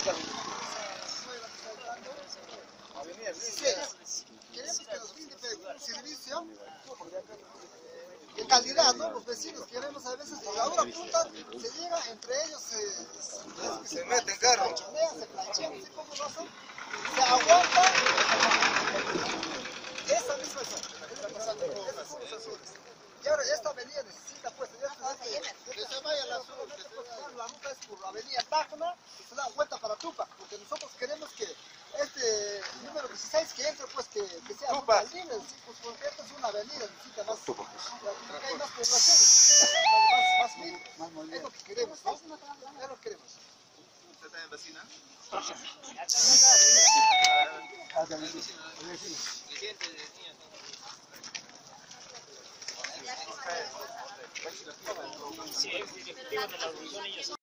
Queremos que nos brinde un servicio de calidad, ¿no? Los vecinos queremos a veces, a la hora punta, se llega, entre ellos se meten carro, se planchean, ¿sí? ¿Cómo lo hacen? Se aguanta esa misma zona, esas son los azules. Y ahora esta avenida necesita pues, que se vaya la ruta es por la avenida Tacna y se da vuelta para Tupac, porque nosotros queremos que este número 16 que entre pues que sea ruta libre, ¿sí? Pues porque esta es una avenida, necesita más, hay más población, más vida, es lo que queremos, ¿no? Es lo que queremos. ¿Usted también vecina? Sí, es directivo de la organización.